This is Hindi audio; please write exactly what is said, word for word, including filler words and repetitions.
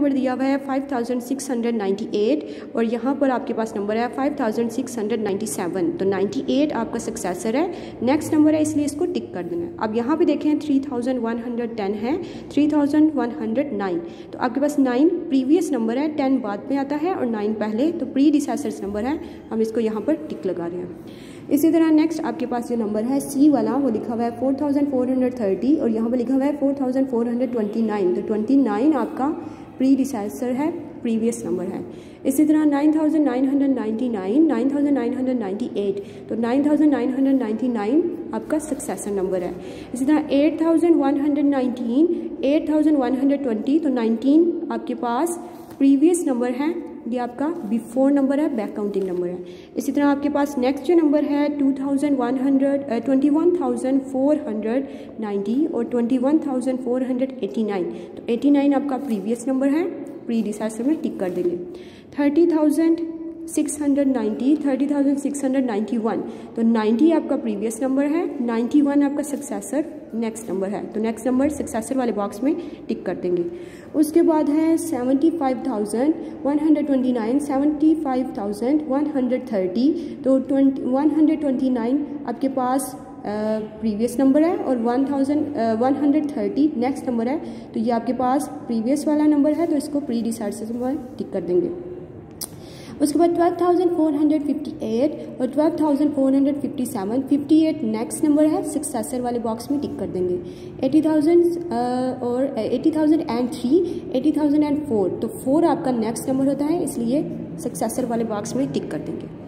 नंबर दिया हुआ है five thousand six hundred ninety eight और यहाँ पर आपके पास नंबर है five thousand six hundred ninety seven. तो नाइन्टी एट आपका सक्सेसर है, नेक्स्ट नंबर है, इसलिए इसको टिक कर देना है। अब यहाँ पे देखें three thousand one hundred ten है, three thousand one hundred nine, तो आपके पास नाइन प्रीवियस नंबर है, टेन बाद में आता है और नाइन पहले, तो प्री डिसेसर्स नंबर है, हम इसको यहाँ पर टिक लगा रहे हैं। इसी तरह नेक्स्ट आपके पास जो नंबर है सी वाला, वो लिखा हुआ है four thousand four hundred thirty और यहाँ पर लिखा हुआ है four thousand four hundred twenty nine, तो ट्वेंटी नाइन आपका प्री डिसेसर है, प्रीवियस नंबर है। इसी तरह nine thousand nine hundred ninety nine, nine thousand nine hundred ninety eight, तो nine thousand nine hundred ninety nine आपका सक्सेसर नंबर है। इसी तरह eight thousand one hundred nineteen, eight thousand one hundred twenty, तो नाइनटीन आपके पास प्रीवियस नंबर है, ये आपका बिफोर नंबर है, बैक काउंटिंग नंबर है। इसी तरह आपके पास नेक्स्ट जो नंबर है two thousand one hundred twenty one thousand four hundred ninety और twenty one thousand four hundred eighty nine, तो एटी नाइन आपका प्रीवियस नंबर है, प्री डिसेसर में टिक कर देंगे। Thirty thousand six hundred ninety, thirty thousand six hundred ninety one, तो नाइन्टी आपका प्रीवियस नंबर है, नाइन्टी वन आपका सक्सेसर नेक्स्ट नंबर है, तो नेक्स्ट नंबर सक्सेसर वाले बॉक्स में टिक कर देंगे। उसके बाद है seventy five thousand one hundred twenty nine, seventy five thousand one hundred thirty, तो twenty one hundred twenty nine आपके पास प्रीवियस नंबर है और one thousand one hundred thirty next number है, तो ये आपके पास प्रीवियस वाला नंबर है, तो इसको प्री डिसेसर में टिक कर देंगे। उसके बाद twelve thousand four hundred fifty eight और twelve thousand four hundred fifty seven, fifty eight next number है, सक्सेसर वाले बॉक्स में टिक कर देंगे। एटी थाउजेंड और eighty thousand and three, eighty thousand and four, तो फोर आपका नेक्स्ट नंबर होता है, इसलिए सक्सेसर वाले बॉक्स में टिक कर देंगे।